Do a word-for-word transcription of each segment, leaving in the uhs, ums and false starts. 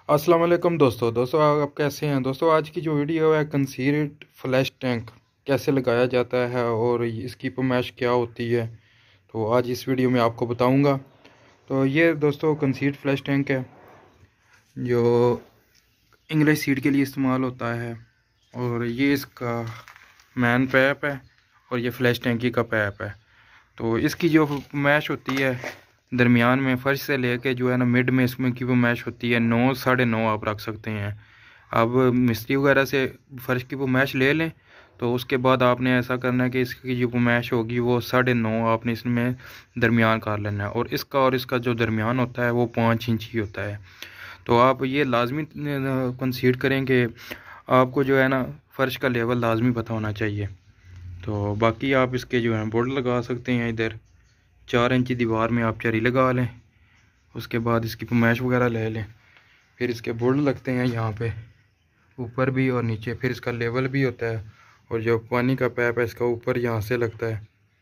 अस्सलाम वालेकुम दोस्तों दोस्तों आप कैसे हैं दोस्तों। आज की जो वीडियो है कंसील्ड फ्लैश टैंक कैसे लगाया जाता है और इसकी फरमाइश क्या होती है, तो आज इस वीडियो में आपको बताऊंगा। तो ये दोस्तों कंसील्ड फ्लैश टैंक है जो इंग्लिश सीड के लिए इस्तेमाल होता है, और ये इसका मैन पैप है और ये फ्लैश टैंकी का पैप है। तो इसकी जो फरमाइश होती है दरमियान में फर्श से लेके जो है ना मिड में इसमें की फरमाइश होती है नौ साढ़े नौ आप रख सकते हैं। अब मिस्त्री वगैरह से फर्श की फरमाइश ले लें तो उसके बाद आपने ऐसा करना है कि इसकी जो फरमाइश होगी वो साढ़े नौ आपने इसमें दरमियान कर लेना है, और इसका और इसका जो दरमियान होता है वो पाँच इंच ही होता है। तो आप ये लाजमी कंसीडर करें कि आपको जो है ना फ़र्श का लेवल लाजमी पता होना चाहिए। तो बाकी आप इसके जो है बोर्ड लगा सकते हैं। इधर चार इंची दीवार में आप चरी लगा लें, उसके बाद इसकी फरमाइश वगैरह ले लें, फिर इसके बोर्ड लगते हैं यहाँ पे ऊपर भी और नीचे, फिर इसका लेवल भी होता है, और जो पानी का पैप है इसका ऊपर यहाँ से लगता है।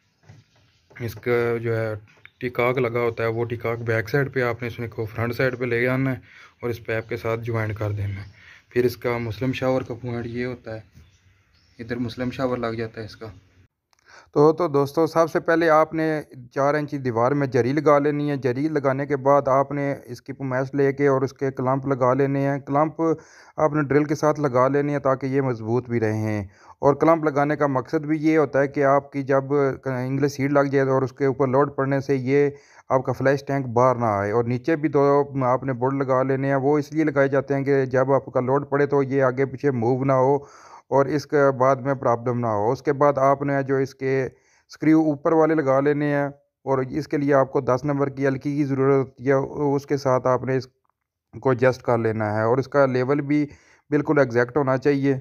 इसका जो है टिकाक लगा होता है, वो टिकाक बैक साइड पे आपने इसमें को फ्रंट साइड पे ले आना है और इस पैप के साथ ज्वाइन कर देना है। फिर इसका मुस्लिम शावर का पॉइंट ये होता है, इधर मुस्लिम शावर लग जाता है इसका। तो तो दोस्तों सबसे पहले आपने चार इंची दीवार में जरी लगा लेनी है। जरी लगाने के बाद आपने इसकी फरमाइश लेके और उसके क्लम्प लगा लेने हैं। क्लम्प आपने ड्रिल के साथ लगा लेने हैं ताकि ये मजबूत भी रहें। और क्लम्प लगाने का मकसद भी ये होता है कि आपकी जब इंग्लिश सीड लग जाए और उसके ऊपर लोड पड़ने से ये आपका फ्लैश टैंक बाहर ना आए। और नीचे भी दो आपने बोर्ड लगा लेने हैं, वो इसलिए लगाए जाते हैं कि जब आपका लोड पड़े तो ये आगे पीछे मूव ना हो और इसके बाद में प्रॉब्लम ना हो। उसके बाद आपने जो इसके स्क्रू ऊपर वाले लगा लेने हैं, और इसके लिए आपको दस नंबर की हल्की की ज़रूरत होती है। उसके साथ आपने इसको एडजस्ट कर लेना है, और इसका लेवल भी बिल्कुल एग्जैक्ट होना चाहिए।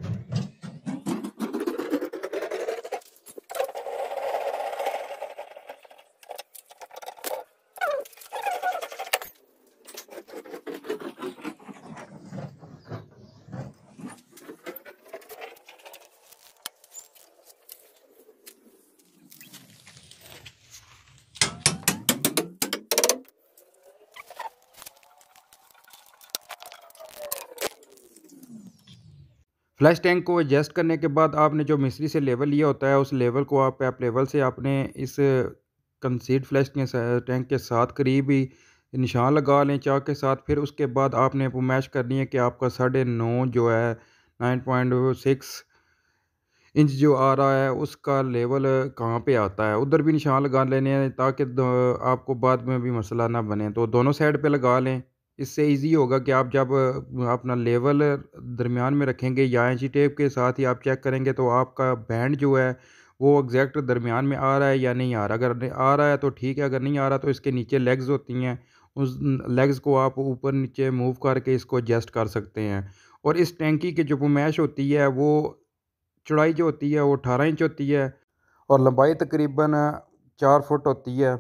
फ्लैश टैंक को एडजस्ट करने के बाद आपने जो मिस्त्री से लेवल लिया होता है उस लेवल को आप पैप लेवल से आपने इस कंसील्ड फ्लैश टैंक के साथ करीब ही निशान लगा लें चाक के साथ। फिर उसके बाद आपने फरमाइश करनी है कि आपका साढ़े नौ जो है नाइन पॉइंट सिक्स इंच जो आ रहा है उसका लेवल कहाँ पे आता है, उधर भी निशान लगा लेने हैं ताकि आपको बाद में भी मसला ना बने। तो दोनों साइड पे लगा लें, इससे इजी होगा कि आप जब अपना लेवल दरमियान में रखेंगे या इंची टेप के साथ ही आप चेक करेंगे तो आपका बैंड जो है वो एग्जैक्ट दरमियान में आ रहा है या नहीं आ रहा। अगर आ रहा है तो ठीक है, अगर नहीं आ रहा तो इसके नीचे लेग्स होती हैं, उस लेग्स को आप ऊपर नीचे मूव करके इसको एडजस्ट कर सकते हैं। और इस टैंकी की जो फरमाइश होती है वो चौड़ाई जो होती है वो अठारह इंच होती है और लंबाई तकरीबन चार फुट होती है।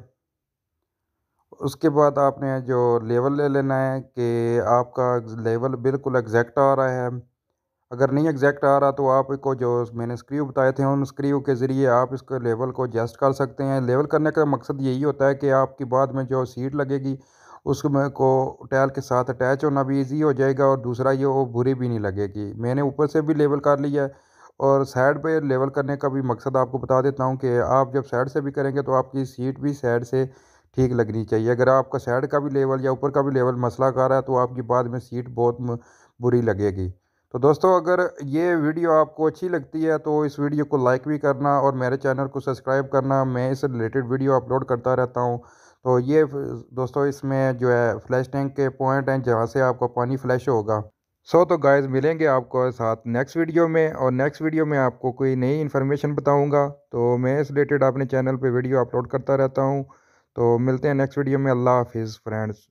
उसके बाद आपने जो लेवल ले लेना है कि आपका लेवल बिल्कुल एग्जैक्ट आ रहा है। अगर नहीं एग्जैक्ट आ रहा तो आपको जो मैंने स्क्रू बताए थे उन स्क्रू के ज़रिए आप इसको लेवल को एडजस्ट कर सकते हैं। लेवल करने का मकसद यही होता है कि आपकी बाद में जो सीट लगेगी उसमें को टाइल के साथ अटैच होना भी इजी हो जाएगा, और दूसरा ये वो बुरी भी नहीं लगेगी। मैंने ऊपर से भी लेवल कर लिया है, और साइड पे लेवल करने का भी मकसद आपको बता देता हूँ कि आप जब साइड से भी करेंगे तो आपकी सीट भी साइड से ठीक लगनी चाहिए। अगर आपका साइड का भी लेवल या ऊपर का भी लेवल मसला कर रहा है तो आपकी बाद में सीट बहुत बुरी लगेगी। तो दोस्तों अगर ये वीडियो आपको अच्छी लगती है तो इस वीडियो को लाइक भी करना और मेरे चैनल को सब्सक्राइब करना, मैं इस रिलेटेड वीडियो अपलोड करता रहता हूँ। तो ये दोस्तों इसमें जो है फ्लैश टैंक के पॉइंट हैं जहाँ से आपका पानी फ्लैश होगा। सो तो गाइस मिलेंगे आपको साथ नेक्स्ट वीडियो में, और नेक्स्ट वीडियो में आपको कोई नई इन्फॉर्मेशन बताऊंगा। तो मैं इस रिलेटेड अपने चैनल पे वीडियो अपलोड करता रहता हूं। तो मिलते हैं नेक्स्ट वीडियो में। अल्लाह हाफिज़ friends.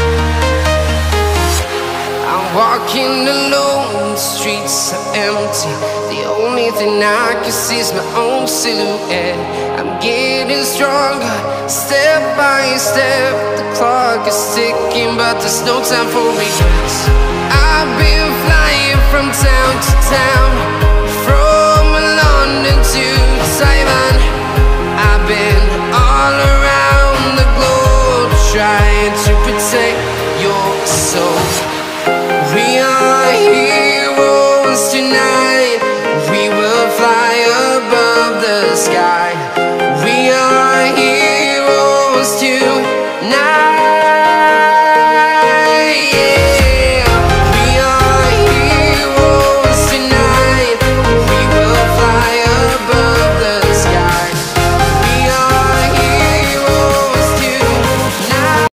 I'm walking alone, the streets are empty. The only thing I can see is my own silhouette. I'm getting stronger, step by step. The clock is ticking, but there's no time for regrets. I've been flying from town to town, from London to Taiwan.